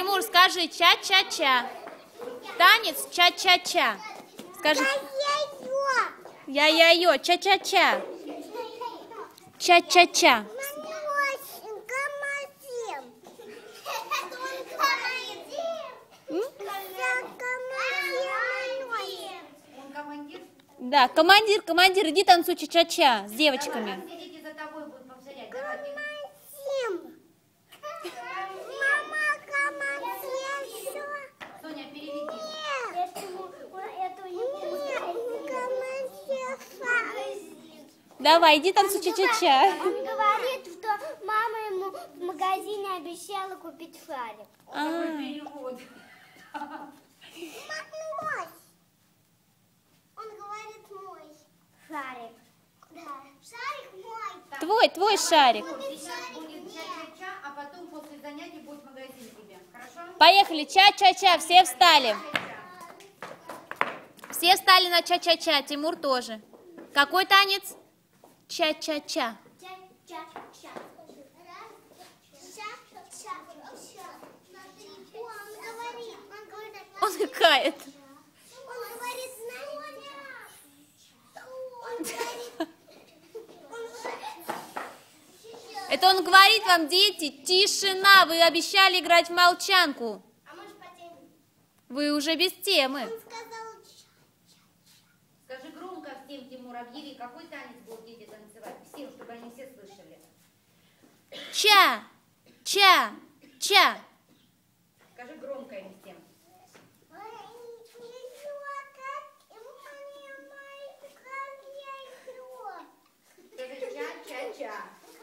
Тимур, скажи ча-ча-ча. Танец ча-ча-ча. Скажи. Я-я-ё, ча-ча-ча. Ча-ча-ча. Да, командир, иди танцуй ча-ча-ча с девочками. Соня, переведи. Давай, иди танцуй ча-ча-ча. Он говорит, что мама ему в магазине обещала купить шарик. Перевод. Он говорит мой шарик. Да, шарик мой. Твой шарик. Сейчас будет ча-ча-ча, а потом после занятий будет магазин тебе. Хорошо? Поехали, ча-ча-ча, все встали. Все встали на ча-ча-ча, Тимур тоже. Какой танец? Ча-ча-ча. Ча-ча-ча. Он икает. Он говорит, Это он говорит вам, дети, тишина, вы обещали играть в молчанку. а мы же по теме. Вы уже без темы. Он сказал, Скажи громко всем, Тимур, объяви, какой танец будут дети танцевать. Всем, чтобы они все слышали. Ча, ча, ча. Скажи громко им всем. Скажи ча-ча-ча.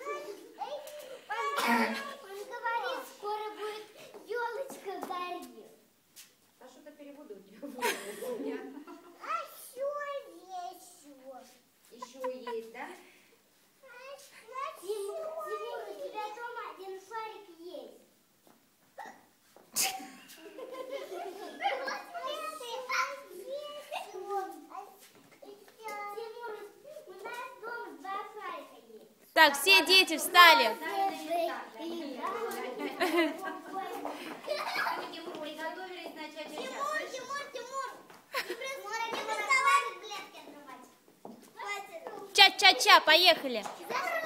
он говорит, скоро будет елочка в горе. А что-то переводы у тебя будет. А Еще есть, да? Тимур, у тебя дома один шарик есть. Тимур, у нас дома 2 шарика есть. Так, все дети встали. Тимур, приготовились на ча-ча-ча. Тимур, не доставай таблетки открывать. Ча-ча-ча, поехали. Завтра